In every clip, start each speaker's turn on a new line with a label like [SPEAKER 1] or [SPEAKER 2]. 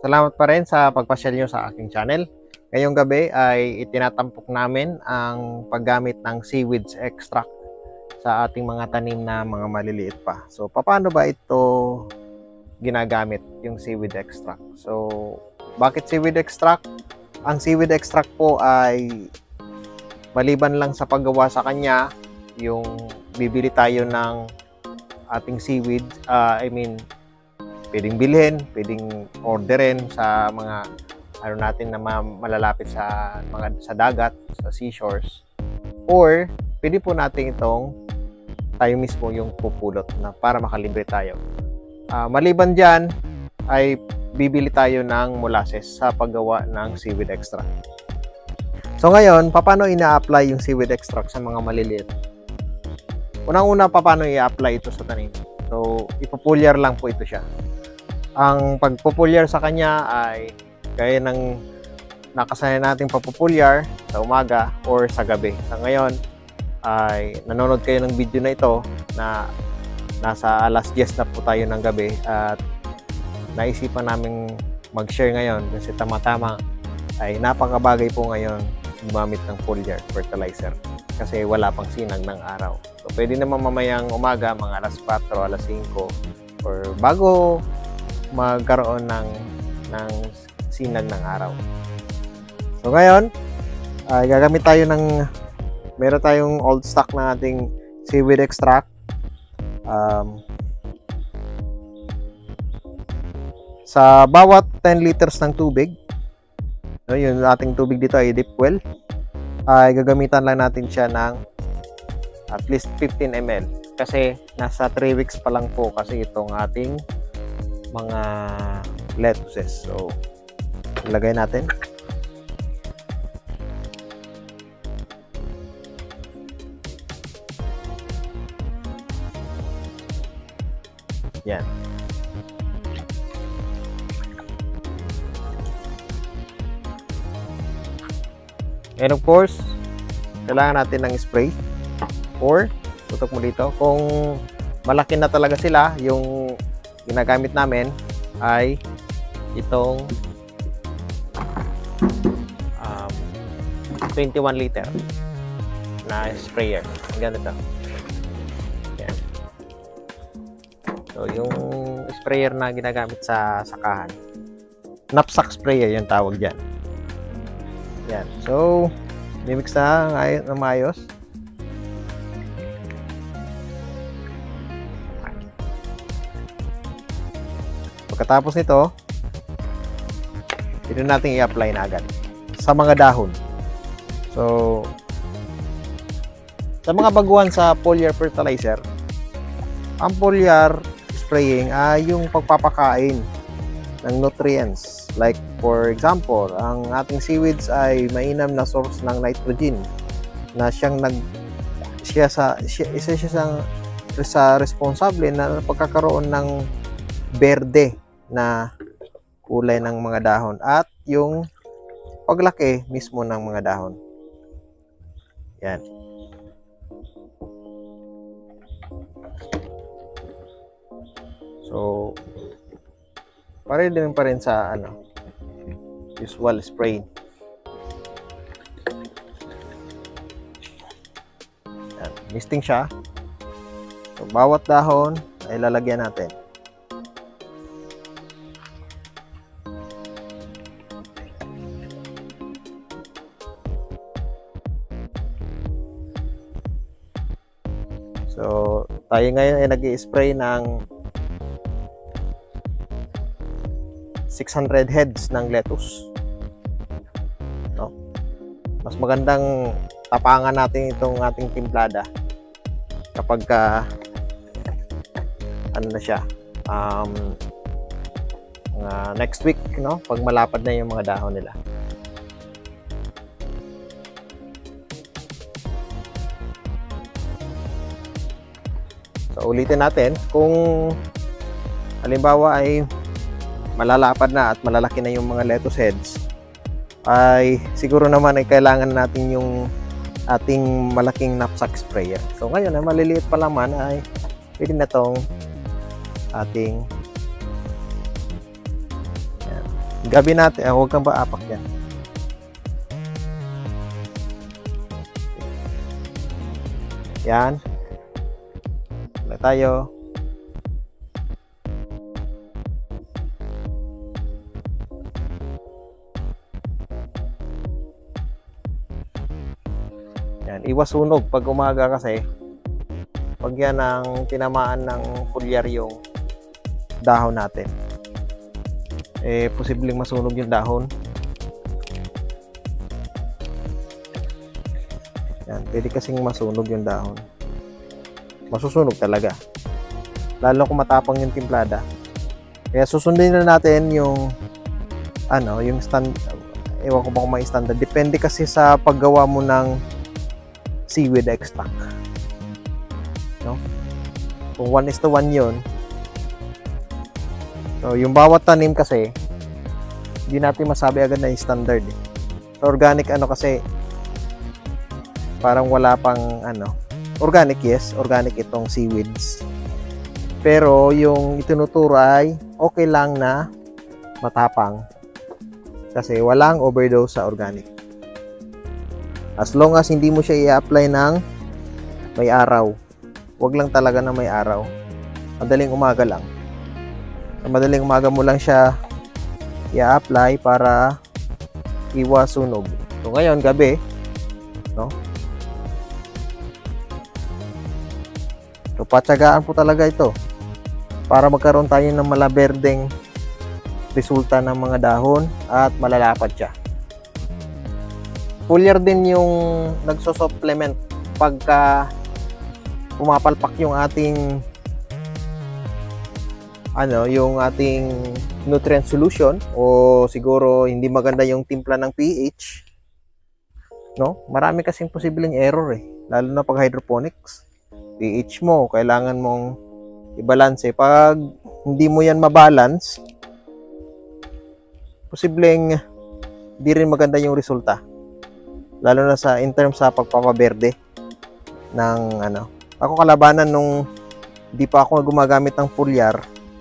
[SPEAKER 1] Salamat pa rin sa pagpasyal nyo sa aking channel. Ngayong gabi ay itinatampok namin ang paggamit ng seaweeds extract sa ating mga tanim na mga maliliit pa. So, paano ba ito ginagamit, yung seaweed extract? So, bakit seaweed extract? Ang seaweed extract po ay maliban lang sa paggawa sa kanya, yung bibili tayo ng ating seaweed, pwedeng bilhin, pwedeng orderin sa mga natin na malalapit sa sa dagat, sa seashores, or pwede po natin itong tayo mismo yung pupulot na para makalibre tayo. Maliban dyan ay bibili tayo ng molasses sa paggawa ng seaweed extract. So ngayon, paano ina-apply yung seaweed extract sa mga maliliit? Unang-una, paano i-apply ito sa tanim? So, ipupulyar lang po ito siya. Ang pagpupulyar sa kanya ay gaya ng nakasanay nating papupulyar sa umaga or sa gabi. Sa ngayon ay nanonood kayo ng video na ito na nasa alas 10 na po tayo ng gabi at naisipan naming mag-share ngayon kasi tama-tama ay napakabagay po ngayon gumamit ng foliar fertilizer kasi wala pang sinag ng araw. So pwede naman mamayang umaga, mga alas 4, alas 5 or bago magkaroon ng sinag ng araw. So ngayon, gagamit tayo meron tayong old stock na ating seaweed extract. Sa bawat 10 liters ng tubig, yung ating tubig dito ay deep well, ay gagamitan lang natin siya ng at least 15 ml kasi nasa 3 weeks pa lang po kasi itong ating mga lettuces. So, ilagay natin. Yan. And of course, kailangan natin ng spray or tutok mo dito. Kung malaki na talaga sila, yung ginagamit namin ay itong 21 liter na sprayer. Ganito. Yan. So, yung sprayer na ginagamit sa sakahan, knapsack sprayer yung tawag dyan. Yan. So, mimix na ng maayos. Pagkatapos nito, ito natin i-apply na agad sa mga dahon. So, sa mga baguhan sa foliar fertilizer, ang foliar spraying ay yung pagpapakain ng nutrients. Like for example, ang ating seaweeds ay mainam na source ng nitrogen na isa siya sa responsable na pagkakaroon ng berde na kulay ng mga dahon at yung paglaki mismo ng mga dahon. Yan. So, pare din pa rin sa usual spray. Yan, misting siya. So, bawat dahon ay lalagyan natin. So, tayo ngayon ay nag-i-spray ng 600 heads ng lettuce. No? Mas magandang tapangan natin itong ating timplada kapag na siya next week, no? Pag malapad na yung mga dahon nila. So ulitin natin, kung halimbawa ay malalapad na at malalaki na yung mga lettuce heads, ay siguro naman ay kailangan natin yung ating malaking knapsack sprayer. So ngayon ay maliliit pa naman ay pwede na tong ating yan. Gabi natin, huwag kang paapak yan. Yan. Wala tayo. Yan, iwas sunog pag umaga kasi pag yan ang tinamaan ng foliar yung dahon natin, posibleng masunog yung dahon. Yan, pwede kasing masunog yung dahon. Masusunog talaga. Lalo kung matapang yung timplada. Kaya susundin na natin yung yung ewan ko ba kung may standard. Depende kasi sa paggawa mo ng seaweed extract. No? Kung 1:1 yun, so yung bawat tanim kasi hindi natin masabi agad na yung standard. So, organic kasi parang wala pang organic, yes, organic itong seaweeds. Pero yung itinuturo ay okay lang na matapang kasi walang overdose sa organic. As long as hindi mo siya i-apply ng may araw. Wag lang talaga na may araw. Madaling umaga lang. Sa madaling umaga mo lang siya i-apply para iwas sunog. So ngayon gabi, no? So patsagaan po talaga ito para magkaroon tayo ng malaberdeng resulta ng mga dahon at malalapad siya. Foliar din yung nagso-supplement pagka pumapalpak yung ating yung ating nutrient solution o siguro hindi maganda yung timpla ng pH, no? Marami kasing posibleng error lalo na pag hydroponics. pH mo kailangan mong i-balance. Pag hindi mo yan mabalance, posibleng hindi rin maganda yung resulta. Lalo na in terms sa pagpapaberde ng Ako kalabanan nung hindi pa ako gumagamit ng foliar.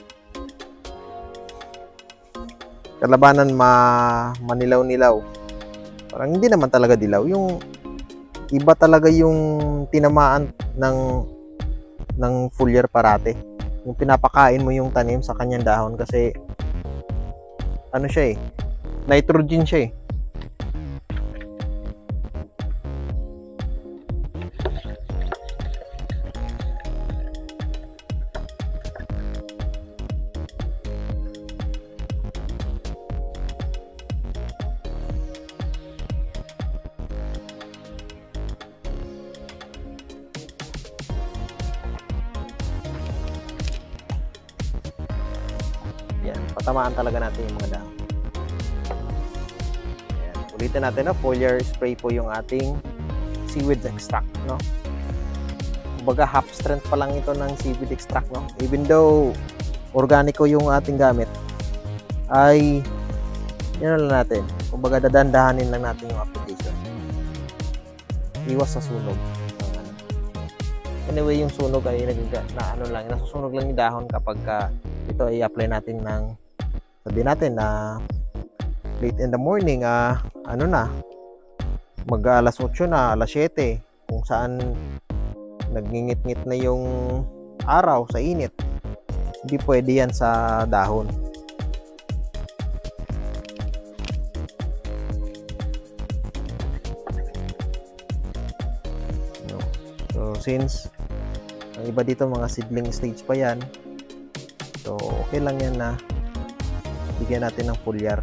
[SPEAKER 1] Kalabanan manilaw-nilaw. Parang hindi naman talaga dilaw. Yung iba talaga yung tinamaan ng foliar parate. Yung pinapakain mo yung tanim sa kanyang dahon kasi siya nitrogen siya Patamaan talaga natin yung mga dahon. Ayan. Ulitin natin foliar spray po yung ating seaweed extract, no? Kumbaga half strength pa lang ito ng seaweed extract, no? Even though organico yung ating gamit, ay yan lang natin. Kumbaga dadandahanin lang natin yung application. Iwas sa sunog. Anyway, yung sunog ay nasusunog lang yung dahon kapag ito ay apply natin sabi natin na late in the morning, mag alas 8 na, alas 7, kung saan nagngingit-ngit na yung araw sa init. Hindi pwede yan sa dahon. So since ang iba dito mga seedling stage pa yan, so okay lang yan na bigyan natin ng foliar.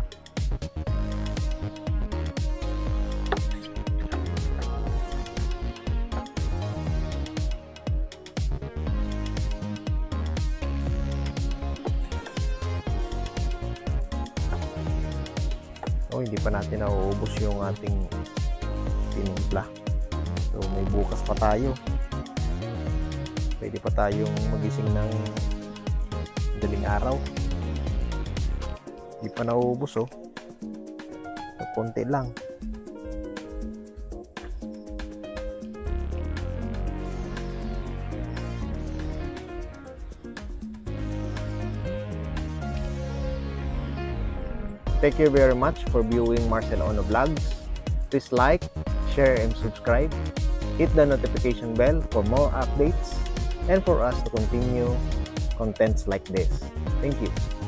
[SPEAKER 1] Hindi pa natin nauubos yung ating tinimpla. So may bukas pa tayo. Pwede pa tayong magising ng daling araw. Hindi pa nauubos so konti lang. Thank you very much for viewing Marcel Ono Vlogs. Please like, share, and subscribe. Hit the notification bell for more updates and for us to continue contents like this. Thank you.